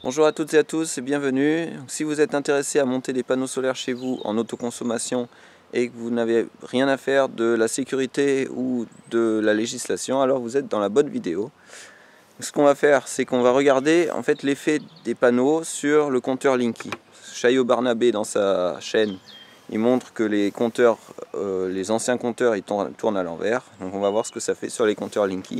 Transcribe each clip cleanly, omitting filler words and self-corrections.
Bonjour à toutes et à tous et bienvenue. Si vous êtes intéressé à monter des panneaux solaires chez vous en autoconsommation et que vous n'avez rien à faire de la sécurité ou de la législation, alors vous êtes dans la bonne vidéo. Ce qu'on va faire, c'est qu'on va regarder en fait l'effet des panneaux sur le compteur Linky. Chayo Barnabé dans sa chaîne, il montre que les compteurs, les anciens compteurs, ils tournent à l'envers. Donc on va voir ce que ça fait sur les compteurs Linky.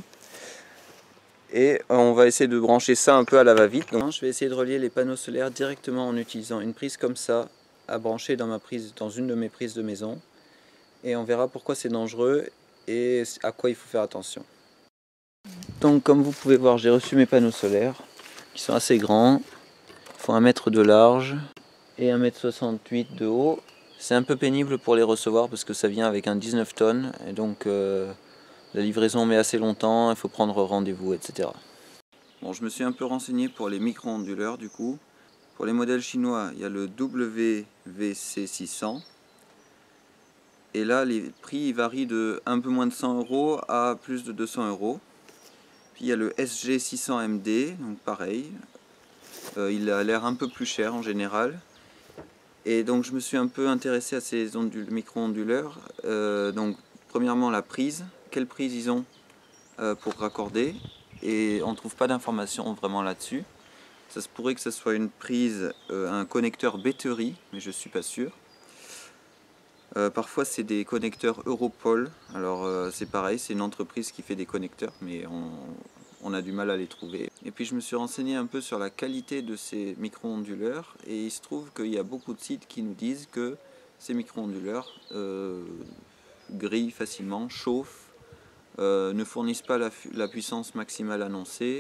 Et on va essayer de brancher ça un peu à la va-vite. Donc je vais essayer de relier les panneaux solaires directement en utilisant une prise comme ça à brancher dans une de mes prises de maison. Et on verra pourquoi c'est dangereux et à quoi il faut faire attention. Donc comme vous pouvez voir, j'ai reçu mes panneaux solaires qui sont assez grands. Ils font 1 mètre de large et 1,68 m de haut. C'est un peu pénible pour les recevoir parce que ça vient avec un 19 tonnes et donc la livraison met assez longtemps, il faut prendre rendez-vous, etc. Bon, je me suis un peu renseigné pour les micro-onduleurs du coup. Pour les modèles chinois, il y a le WVC600. Et là, les prix varient de un peu moins de 100 € à plus de 200 €. Puis il y a le SG600MD, donc pareil. Il a l'air un peu plus cher en général. Et donc je me suis un peu intéressé à ces micro-onduleurs. Donc premièrement la prise, quelle prise ils ont pour raccorder. Et on ne trouve pas d'informations vraiment là-dessus. Ça se pourrait que ce soit une prise, un connecteur batterie, mais je ne suis pas sûr. Parfois c'est des connecteurs Europol, alors c'est pareil, c'est une entreprise qui fait des connecteurs, mais on a du mal à les trouver. Et puis je me suis renseigné un peu sur la qualité de ces micro-onduleurs, et il se trouve qu'il y a beaucoup de sites qui nous disent que ces micro-onduleurs grillent facilement, chauffent, ne fournissent pas la puissance maximale annoncée.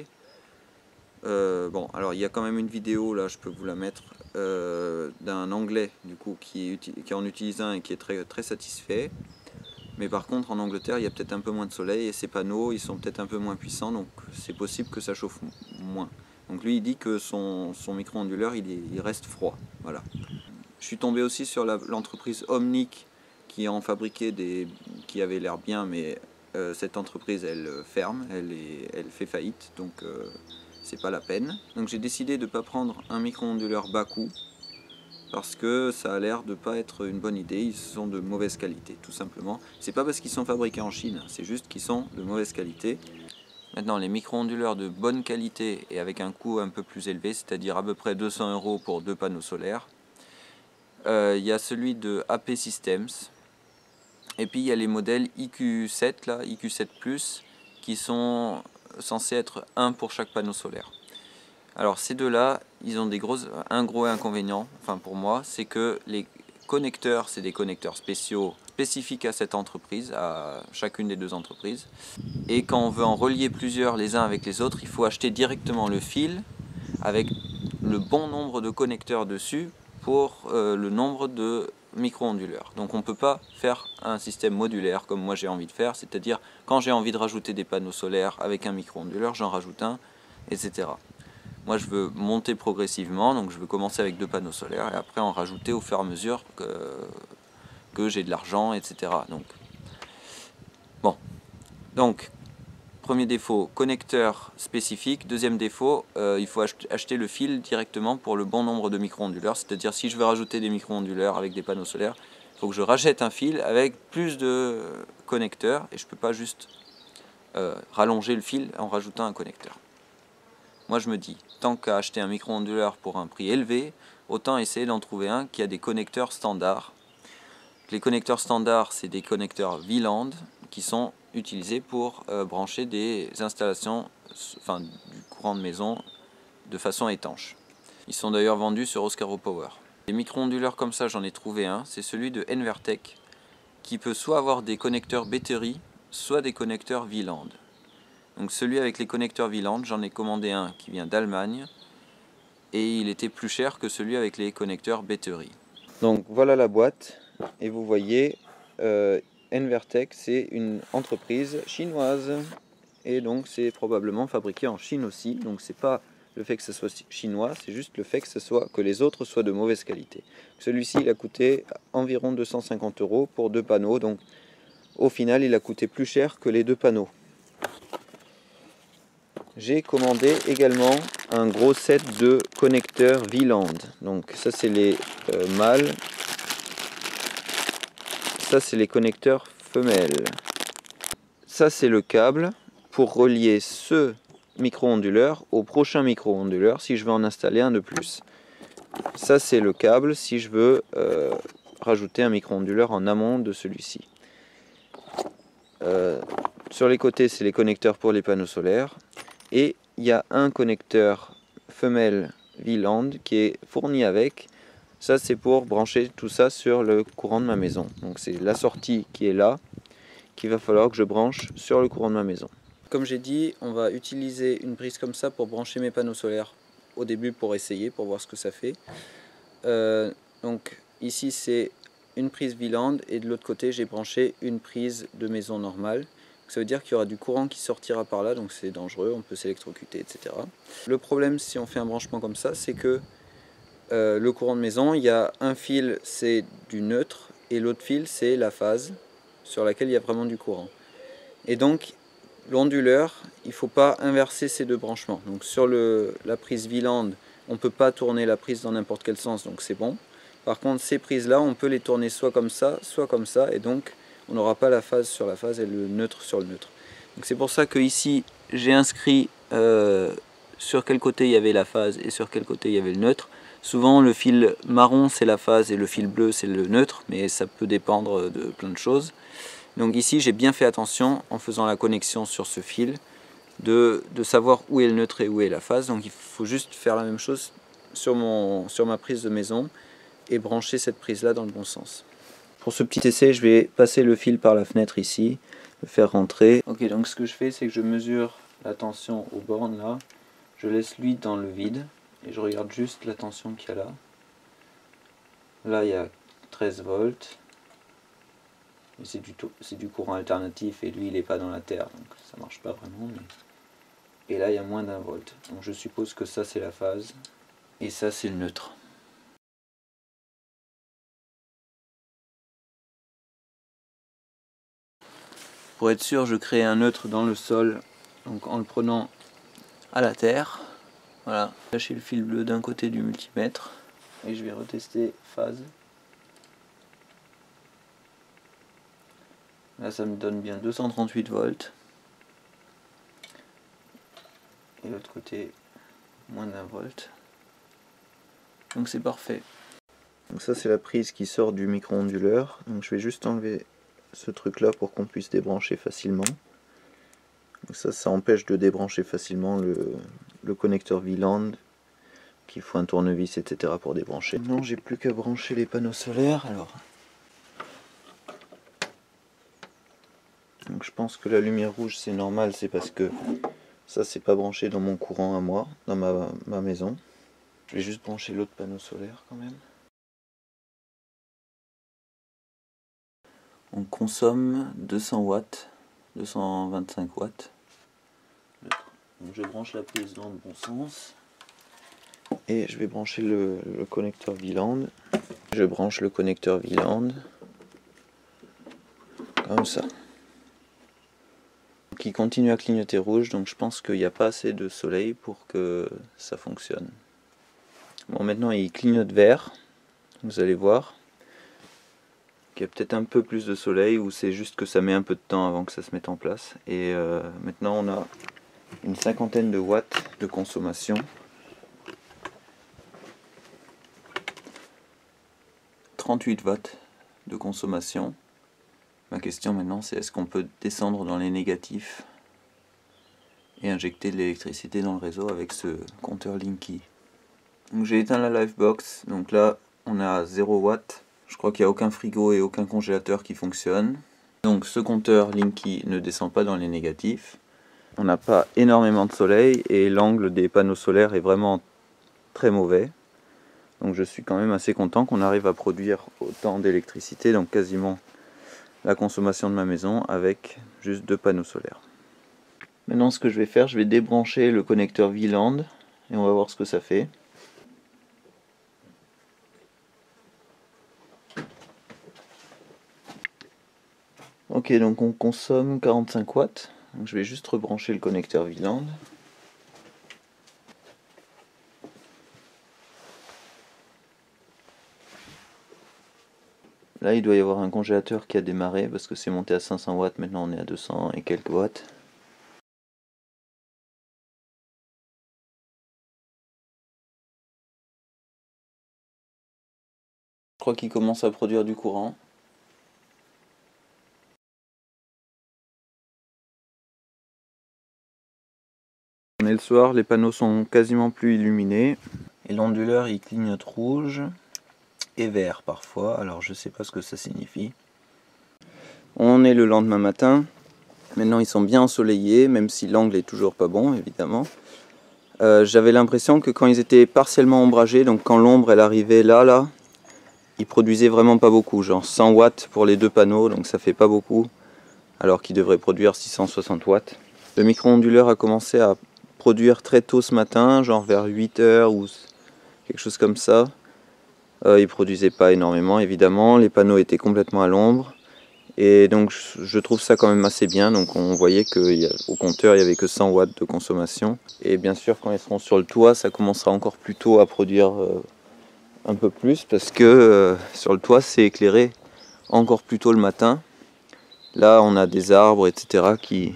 Bon, alors il y a quand même une vidéo, là je peux vous la mettre, d'un Anglais du coup qui en utilise un et qui est très satisfait. Mais par contre en Angleterre il y a peut-être un peu moins de soleil et ces panneaux ils sont peut-être un peu moins puissants, donc c'est possible que ça chauffe moins. Donc lui il dit que son micro-onduleur il reste froid. Voilà. Je suis tombé aussi sur l'entreprise Omnic qui en fabriquait des qui avaient l'air bien, mais cette entreprise elle ferme, elle fait faillite, donc c'est pas la peine. Donc j'ai décidé de ne pas prendre un micro-onduleur bas coût parce que ça a l'air de pas être une bonne idée. Ils sont de mauvaise qualité, tout simplement. C'est pas parce qu'ils sont fabriqués en Chine, c'est juste qu'ils sont de mauvaise qualité. Maintenant, les micro-onduleurs de bonne qualité et avec un coût un peu plus élevé, c'est-à-dire à peu près 200 € pour 2 panneaux solaires. Il y a celui de AP Systems. Et puis il y a les modèles IQ7, là, IQ7+, qui sont censés être un pour chaque panneau solaire. Alors ces deux-là, ils ont un gros inconvénient, enfin pour moi, c'est que les connecteurs, c'est des connecteurs spécifiques à cette entreprise, à chacune des deux entreprises. Et quand on veut en relier plusieurs les uns avec les autres, il faut acheter directement le fil avec le bon nombre de connecteurs dessus pour le nombre de micro-onduleurs. Donc on ne peut pas faire un système modulaire comme moi j'ai envie de faire, c'est-à-dire quand j'ai envie de rajouter des panneaux solaires avec un micro-onduleur, j'en rajoute un, etc. Moi je veux monter progressivement, donc je veux commencer avec 2 panneaux solaires et après en rajouter au fur et à mesure que j'ai de l'argent, etc. Donc, bon, donc premier défaut, connecteur spécifique. Deuxième défaut, il faut acheter le fil directement pour le bon nombre de micro-onduleurs. C'est-à-dire si je veux rajouter des micro-onduleurs avec des panneaux solaires, il faut que je rachète un fil avec plus de connecteurs et je ne peux pas juste rallonger le fil en rajoutant un connecteur. Moi je me dis, tant qu'à acheter un micro-onduleur pour un prix élevé, autant essayer d'en trouver un qui a des connecteurs standards. Les connecteurs standards, c'est des connecteurs Wieland qui sont utilisés pour brancher des installations, enfin du courant de maison, de façon étanche. Ils sont d'ailleurs vendus sur Oscaro Power. Les micro-onduleurs comme ça, j'en ai trouvé un, c'est celui de Envertec, qui peut soit avoir des connecteurs batterie, soit des connecteurs Wieland. Donc celui avec les connecteurs Wieland, j'en ai commandé un qui vient d'Allemagne, et il était plus cher que celui avec les connecteurs batterie. Donc voilà la boîte, et vous voyez, Envertec, c'est une entreprise chinoise, et donc c'est probablement fabriqué en Chine aussi, donc c'est pas le fait que ce soit chinois, c'est juste le fait que les autres soient de mauvaise qualité. Celui-ci il a coûté environ 250 € pour 2 panneaux, donc au final il a coûté plus cher que les 2 panneaux. J'ai commandé également un gros set de connecteurs Wieland. Donc ça c'est les mâles, ça c'est les connecteurs femelles. Ça c'est le câble pour relier ce micro-onduleur au prochain micro-onduleur si je veux en installer un de plus. Ça c'est le câble si je veux rajouter un micro-onduleur en amont de celui-ci. Sur les côtés c'est les connecteurs pour les panneaux solaires. Et il y a un connecteur femelle Wieland qui est fourni avec. Ça c'est pour brancher tout ça sur le courant de ma maison. Donc c'est la sortie qui est là, qu'il va falloir que je branche sur le courant de ma maison. Comme j'ai dit, on va utiliser une prise comme ça pour brancher mes panneaux solaires au début pour essayer, pour voir ce que ça fait. Donc ici c'est une prise Wieland et de l'autre côté j'ai branché une prise de maison normale. Ça veut dire qu'il y aura du courant qui sortira par là, donc c'est dangereux, on peut s'électrocuter, etc. Le problème si on fait un branchement comme ça, c'est que le courant de maison, il y a un fil c'est du neutre et l'autre fil c'est la phase sur laquelle il y a vraiment du courant. Et donc l'onduleur, il ne faut pas inverser ces deux branchements. Donc sur la prise Wieland, on ne peut pas tourner la prise dans n'importe quel sens, donc c'est bon. Par contre ces prises là, on peut les tourner soit comme ça, et donc on n'aura pas la phase sur la phase et le neutre sur le neutre. Donc c'est pour ça que ici j'ai inscrit sur quel côté il y avait la phase et sur quel côté il y avait le neutre. Souvent le fil marron c'est la phase et le fil bleu c'est le neutre, mais ça peut dépendre de plein de choses. Donc ici j'ai bien fait attention en faisant la connexion sur ce fil de savoir où est le neutre et où est la phase. Donc il faut juste faire la même chose sur ma prise de maison et brancher cette prise là dans le bon sens. Pour ce petit essai, je vais passer le fil par la fenêtre ici, le faire rentrer. Ok, donc ce que je fais, c'est que je mesure la tension aux bornes là, je laisse l'huile dans le vide et je regarde juste la tension qu'il y a là. Là, il y a 13 volts, mais c'est du courant alternatif et lui, il n'est pas dans la terre, donc ça marche pas vraiment. Mais... Et là, il y a moins d'1 volt, donc je suppose que ça, c'est la phase et ça, c'est le neutre. Pour être sûr, je crée un neutre dans le sol, donc en le prenant à la terre. Voilà, lâcher le fil bleu d'un côté du multimètre et je vais retester phase. Là, ça me donne bien 238 volts. Et l'autre côté, moins d'1 volt. Donc c'est parfait. Donc ça, c'est la prise qui sort du micro-onduleur. Donc je vais juste enlever ce truc là pour qu'on puisse débrancher facilement. Donc ça empêche de débrancher facilement le connecteur Wieland, qu'il faut un tournevis, etc. pour débrancher. Non, j'ai plus qu'à brancher les panneaux solaires. Alors, donc je pense que la lumière rouge c'est normal, c'est parce que ça c'est pas branché dans mon courant à moi, dans ma maison. Je vais juste brancher l'autre panneau solaire quand même. On consomme 200 watts, 225 watts. Donc je branche la prise dans le bon sens. Et je vais brancher le connecteur Wieland. Je branche le connecteur Wieland. Comme ça. Qui continue à clignoter rouge, donc je pense qu'il n'y a pas assez de soleil pour que ça fonctionne. Bon, maintenant il clignote vert. Vous allez voir qu'il y a peut-être un peu plus de soleil ou c'est juste que ça met un peu de temps avant que ça se mette en place. Et maintenant on a une cinquantaine de watts de consommation. « 38 watts de consommation. Ma question maintenant c'est est-ce qu'on peut descendre dans les négatifs et injecter de l'électricité dans le réseau avec ce compteur Linky. Donc j'ai éteint la Livebox, donc là on est à 0 watts. Je crois qu'il n'y a aucun frigo et aucun congélateur qui fonctionne. Donc ce compteur Linky ne descend pas dans les négatifs. On n'a pas énormément de soleil et l'angle des panneaux solaires est vraiment très mauvais. Donc je suis quand même assez content qu'on arrive à produire autant d'électricité, donc quasiment la consommation de ma maison avec juste 2 panneaux solaires. Maintenant ce que je vais faire, je vais débrancher le connecteur Wieland et on va voir ce que ça fait. Ok, donc on consomme 45 watts. Donc je vais juste rebrancher le connecteur Wieland. Là, il doit y avoir un congélateur qui a démarré parce que c'est monté à 500 watts. Maintenant, on est à 200 et quelques watts. Je crois qu'il commence à produire du courant. On est le soir, les panneaux sont quasiment plus illuminés. Et l'onduleur, il clignote rouge et vert parfois. Alors, je sais pas ce que ça signifie. On est le lendemain matin. Maintenant, ils sont bien ensoleillés, même si l'angle est toujours pas bon, évidemment. J'avais l'impression que quand ils étaient partiellement ombragés, donc quand l'ombre elle arrivait là, ils produisaient vraiment pas beaucoup, genre 100 watts pour les deux panneaux, donc ça fait pas beaucoup, alors qu'ils devraient produire 660 watts. Le micro-onduleur a commencé à produire très tôt ce matin, genre vers 8 h ou quelque chose comme ça. Il produisait pas énormément, évidemment, les panneaux étaient complètement à l'ombre. Et donc je trouve ça quand même assez bien, donc on voyait qu'au compteur il n'y avait que 100 watts de consommation. Et bien sûr quand ils seront sur le toit ça commencera encore plus tôt à produire un peu plus parce que sur le toit c'est éclairé encore plus tôt le matin. Là on a des arbres etc. qui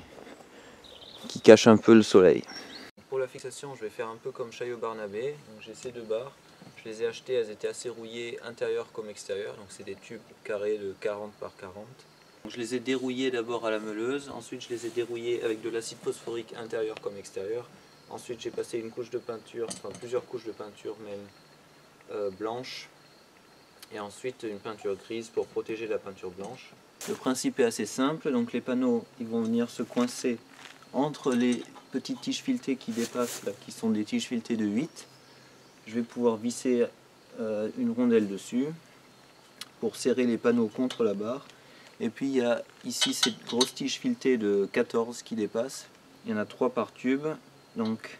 cachent un peu le soleil. Pour la fixation je vais faire un peu comme Chaillot Barnabé, j'ai ces deux barres. Je les ai achetées, elles étaient assez rouillées intérieur comme extérieur, donc c'est des tubes carrés de 40 par 40. Je les ai dérouillés d'abord à la meuleuse, ensuite je les ai dérouillés avec de l'acide phosphorique intérieur comme extérieur. Ensuite j'ai passé une couche de peinture, enfin plusieurs couches de peinture même blanche. Et ensuite une peinture grise pour protéger la peinture blanche. Le principe est assez simple, donc les panneaux ils vont venir se coincer entre les petites tiges filetées qui dépassent, là, qui sont des tiges filetées de 8. Je vais pouvoir visser une rondelle dessus pour serrer les panneaux contre la barre. Et puis il y a ici cette grosse tige filetée de 14 qui dépasse. Il y en a 3 par tube. Donc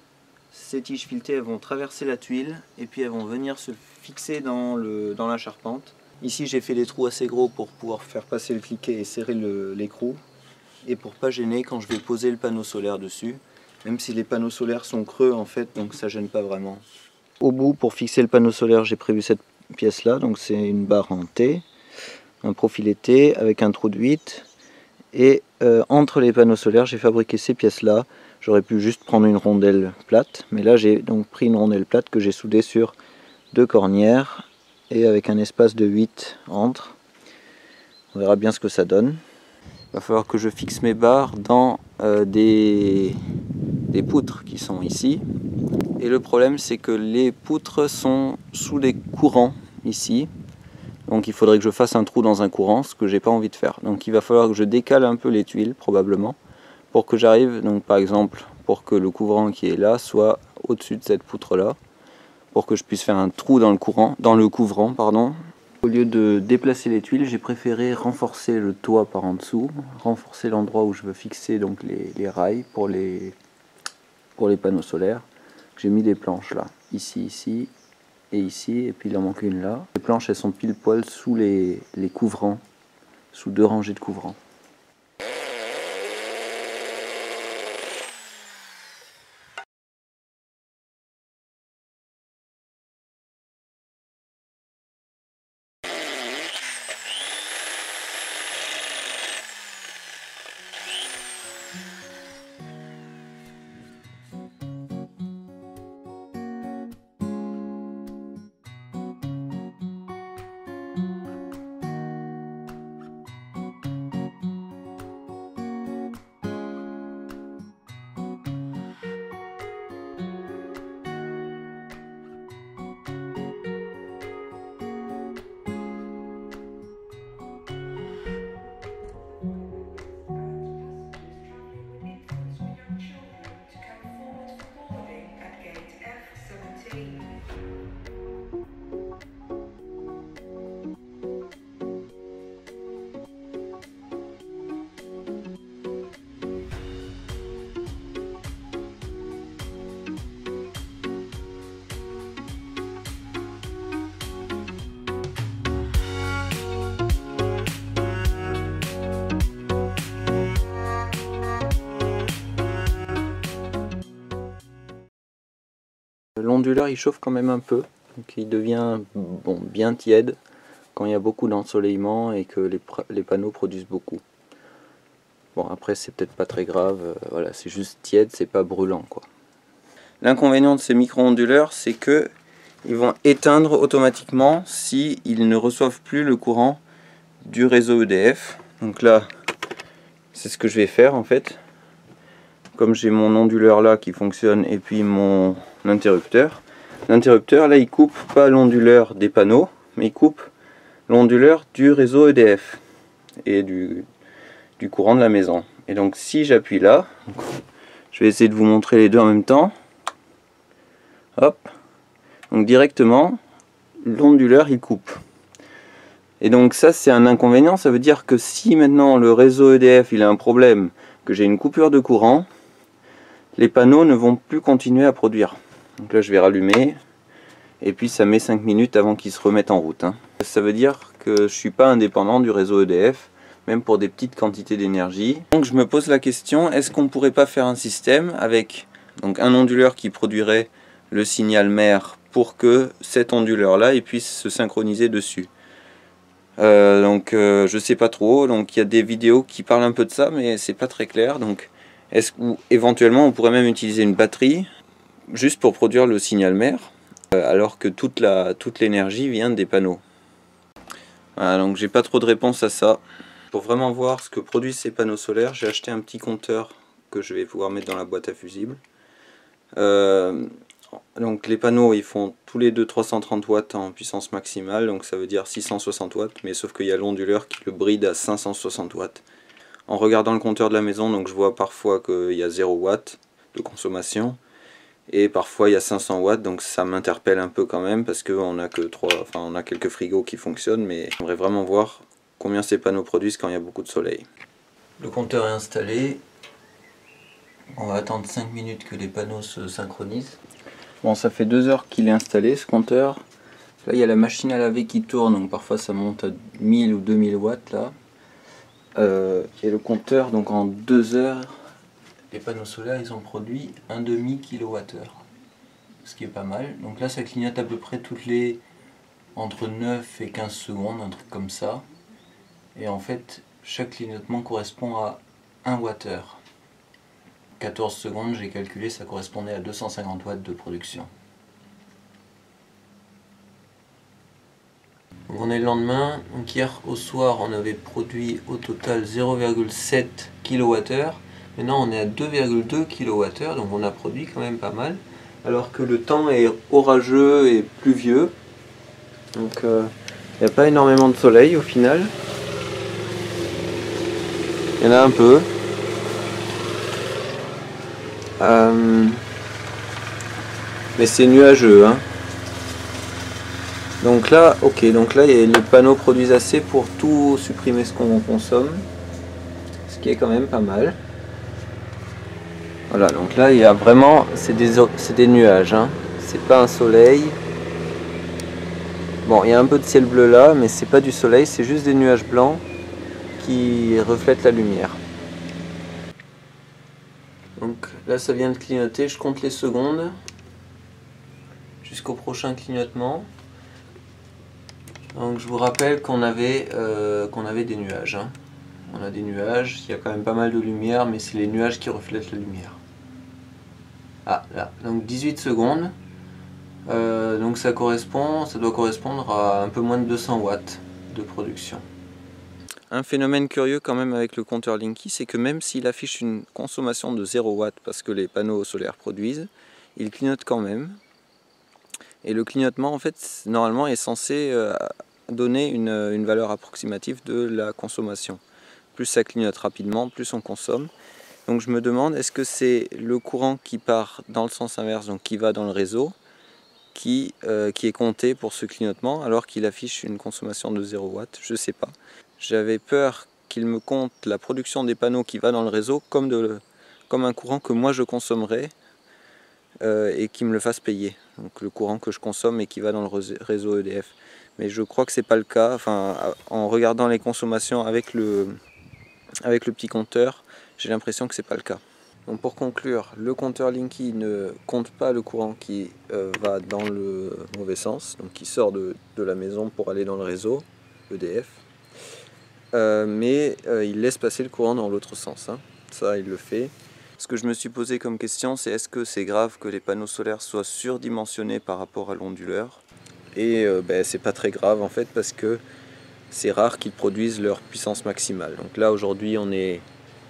ces tiges filetées elles vont traverser la tuile et puis elles vont venir se fixer dans la charpente. Ici j'ai fait des trous assez gros pour pouvoir faire passer le cliquet et serrer l'écrou. Et pour pas gêner quand je vais poser le panneau solaire dessus. Même si les panneaux solaires sont creux en fait, donc ça gêne pas vraiment. Au bout pour fixer le panneau solaire j'ai prévu cette pièce là, donc c'est une barre en T. Un profilet T avec un trou de 8 et entre les panneaux solaires j'ai fabriqué ces pièces là. J'aurais pu juste prendre une rondelle plate, mais là j'ai donc pris une rondelle plate que j'ai soudée sur 2 cornières et avec un espace de 8 entre. On verra bien ce que ça donne. Il va falloir que je fixe mes barres dans des poutres qui sont ici. Et le problème c'est que les poutres sont sous des courants ici. Donc il faudrait que je fasse un trou dans un courant, ce que j'ai pas envie de faire. Donc il va falloir que je décale un peu les tuiles probablement pour que j'arrive, donc par exemple pour que le couvrant qui est là soit au-dessus de cette poutre là, pour que je puisse faire un trou dans le couvrant pardon. Au lieu de déplacer les tuiles, j'ai préféré renforcer le toit par en dessous, renforcer l'endroit où je veux fixer donc les rails pour les panneaux solaires. J'ai mis des planches là, ici et ici, et puis il en manque une là. Les planches elles sont pile poil sous les couvrants, sous 2 rangées de couvrants. L'onduleur il chauffe quand même un peu, donc il devient bon, bien tiède. quand il y a beaucoup d'ensoleillement et que les panneaux produisent beaucoup. Bon, après c'est peut-être pas très grave, voilà, c'est juste tiède, c'est pas brûlant quoi. L'inconvénient de ces micro-onduleurs, c'est que ils vont éteindre automatiquement si ils ne reçoivent plus le courant du réseau EDF. Donc là, c'est ce que je vais faire en fait. Comme j'ai mon onduleur là qui fonctionne et puis mon interrupteur. L'interrupteur là, il coupe pas l'onduleur des panneaux, mais il coupe l'onduleur du réseau EDF et du courant de la maison. Et donc si j'appuie là, je vais essayer de vous montrer les deux en même temps. Hop, donc directement l'onduleur il coupe. Et donc ça c'est un inconvénient, ça veut dire que si maintenant le réseau EDF il a un problème, que j'ai une coupure de courant, les panneaux ne vont plus continuer à produire. Donc là je vais rallumer, et puis ça met 5 minutes avant qu'ils se remettent en route. Ça veut dire que je ne suis pas indépendant du réseau EDF, même pour des petites quantités d'énergie. Donc je me pose la question, est-ce qu'on ne pourrait pas faire un système avec donc, un onduleur qui produirait le signal mère pour que cet onduleur là il puisse se synchroniser dessus. Je sais pas trop, donc il y a des vidéos qui parlent un peu de ça, mais c'est pas très clair. Donc éventuellement on pourrait même utiliser une batterie juste pour produire le signal mère, alors que toute l'énergie vient des panneaux. Voilà, donc j'ai pas trop de réponse à ça. Pour vraiment voir ce que produisent ces panneaux solaires, j'ai acheté un petit compteur que je vais pouvoir mettre dans la boîte à fusibles. Donc les panneaux ils font tous les deux 330 watts en puissance maximale, donc ça veut dire 660 watts, mais sauf qu'il y a l'onduleur qui le bride à 560 watts. En regardant le compteur de la maison, donc je vois parfois qu'il y a 0 watts de consommation, et parfois il y a 500 watts, donc ça m'interpelle un peu quand même, parce qu'on a que on a quelques frigos qui fonctionnent, mais j'aimerais vraiment voir combien ces panneaux produisent quand il y a beaucoup de soleil. Le compteur est installé. On va attendre 5 minutes que les panneaux se synchronisent. Bon, ça fait 2 heures qu'il est installé ce compteur. Là il y a la machine à laver qui tourne, donc parfois ça monte à 1000 ou 2000 watts là. Et le compteur, donc en 2 heures, les panneaux solaires ils ont produit 1,5 kWh. Ce qui est pas mal. Donc là ça clignote à peu près toutes les entre 9 et 15 secondes, un truc comme ça. Et en fait chaque clignotement correspond à 1 Wh. 14 secondes, j'ai calculé, ça correspondait à 250 watts de production. Donc on est le lendemain, donc hier au soir on avait produit au total 0,7 kWh, maintenant on est à 2,2 kWh, donc on a produit quand même pas mal, alors que le temps est orageux et pluvieux, donc il n'y a pas énormément de soleil au final, il y en a un peu. Mais c'est nuageux, hein. Donc là, ok, donc là les panneaux produisent assez pour tout supprimer ce qu'on consomme, ce qui est quand même pas mal. Voilà, donc là il y a vraiment, c'est des nuages, hein. C'est pas un soleil. Bon, il y a un peu de ciel bleu là, mais c'est pas du soleil, c'est juste des nuages blancs qui reflètent la lumière. Donc là ça vient de clignoter, je compte les secondes jusqu'au prochain clignotement. Donc je vous rappelle qu'on avait des nuages. Hein. On a des nuages, il y a quand même pas mal de lumière, mais c'est les nuages qui reflètent la lumière. Ah là, donc 18 secondes. Donc ça doit correspondre à un peu moins de 200 watts de production. Un phénomène curieux quand même avec le compteur Linky, c'est que même s'il affiche une consommation de 0 watts parce que les panneaux solaires produisent, il clignote quand même. Et le clignotement en fait normalement est censé donner une valeur approximative de la consommation. Plus ça clignote rapidement, plus on consomme. Donc je me demande, est-ce que c'est le courant qui part dans le sens inverse, donc qui va dans le réseau, qui est compté pour ce clignotement alors qu'il affiche une consommation de 0 watts? Je ne sais pas. J'avais peur qu'il me compte la production des panneaux qui va dans le réseau comme un courant que moi je consommerais et qui me le fasse payer. Donc le courant que je consomme et qui va dans le réseau EDF. Mais je crois que c'est pas le cas. Enfin, en regardant les consommations avec le petit compteur, j'ai l'impression que c'est pas le cas. Donc pour conclure, le compteur Linky ne compte pas le courant qui va dans le mauvais sens, donc qui sort de la maison pour aller dans le réseau. EDF. Mais il laisse passer le courant dans l'autre sens, hein. Ça il le fait. Ce que je me suis posé comme question, c'est est-ce que c'est grave que les panneaux solaires soient surdimensionnés par rapport à l'onduleur? Et c'est pas très grave en fait, parce que c'est rare qu'ils produisent leur puissance maximale. Donc là aujourd'hui on est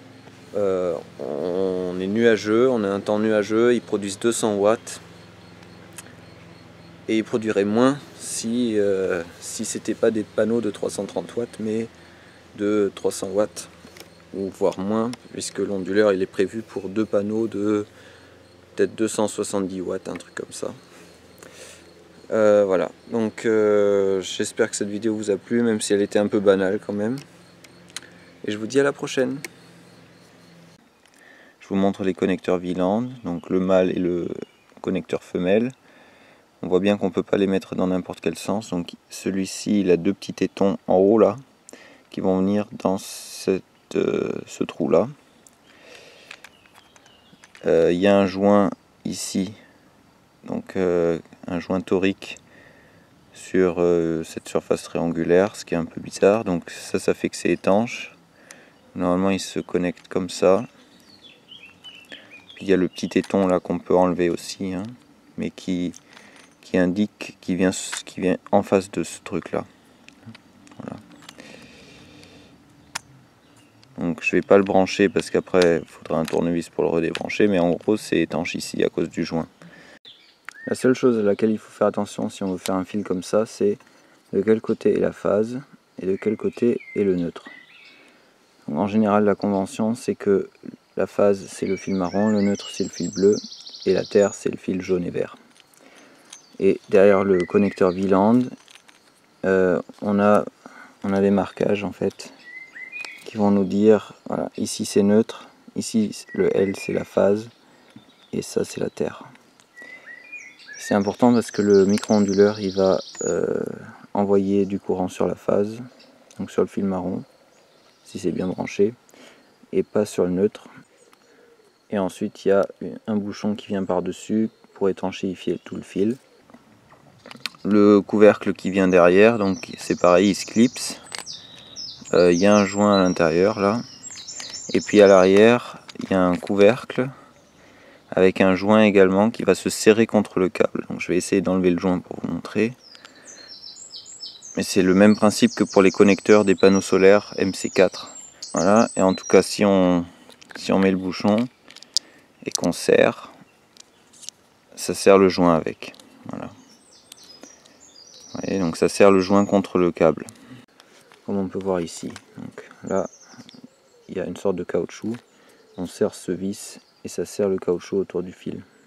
nuageux, on a un temps nuageux, ils produisent 200 watts. Et ils produiraient moins si c'était pas des panneaux de 330 watts, mais de 300 watts, ou voire moins, puisque l'onduleur il est prévu pour 2 panneaux de peut-être 270 watts, un truc comme ça. Voilà, donc j'espère que cette vidéo vous a plu, même si elle était un peu banale quand même. Et je vous dis à la prochaine. Je vous montre les connecteurs Wieland, donc le mâle et le connecteur femelle. On voit bien qu'on ne peut pas les mettre dans n'importe quel sens. Donc celui-ci, il a 2 petits tétons en haut là, qui vont venir dans ce trou là. Il y a un joint ici, donc un joint torique sur cette surface triangulaire, ce qui est un peu bizarre. Donc ça fait que c'est étanche. Normalement il se connecte comme ça. Puis il y a le petit téton là qu'on peut enlever aussi, hein, mais qui indique qui vient en face de ce truc là. Voilà. Donc je vais pas le brancher parce qu'après il faudra un tournevis pour le redébrancher, mais en gros c'est étanche ici à cause du joint. La seule chose à laquelle il faut faire attention si on veut faire un fil comme ça, c'est de quel côté est la phase et de quel côté est le neutre. Donc, en général la convention c'est que la phase c'est le fil marron, le neutre c'est le fil bleu et la terre c'est le fil jaune et vert. Et derrière le connecteur Wieland, on a des marquages en fait qui vont nous dire, voilà, ici c'est neutre, ici le L c'est la phase et ça c'est la terre. C'est important parce que le micro-onduleur il va envoyer du courant sur la phase, donc sur le fil marron, si c'est bien branché, et pas sur le neutre. Et ensuite il y a un bouchon qui vient par-dessus pour étanchéifier tout le fil. Le couvercle qui vient derrière, donc c'est pareil, il se clipse. Il y a un joint à l'intérieur là. Et puis à l'arrière, il y a un couvercle avec un joint également qui va se serrer contre le câble. Donc je vais essayer d'enlever le joint pour vous montrer. Mais c'est le même principe que pour les connecteurs des panneaux solaires MC4. Voilà, et en tout cas si on met le bouchon et qu'on serre, ça serre le joint avec. Voilà. Vous voyez, donc ça serre le joint contre le câble. Comme on peut voir ici. Donc là, il y a une sorte de caoutchouc. On serre ce vis et ça serre le caoutchouc autour du fil.